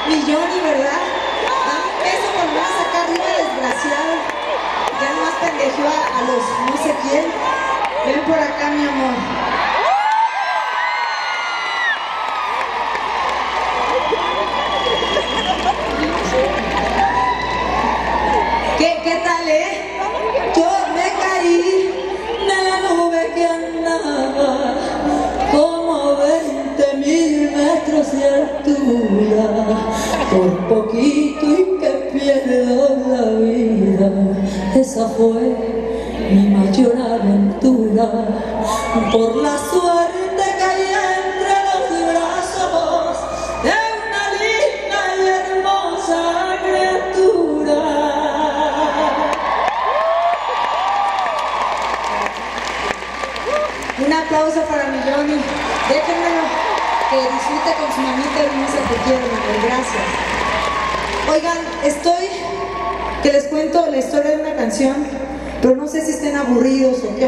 Mi Johnny, ¿verdad? Dame un beso por más acá arriba, desgraciado. Ya nomás pendejeó a los no sé quién. Ven por acá, mi amor. ¿Qué tal, Yo me caí de la nube que andaba como 20.000 metros de altura, por poquito y que pierdo la vida. Esa fue mi mayor aventura, por la suerte caí entre los brazos de una linda y hermosa criatura. Un aplauso para mi Johnny. Déjenmelo que disfrute con su mamita hermosa que quiero, gracias. Oigan, que les cuento la historia de una canción, pero no sé si estén aburridos o qué.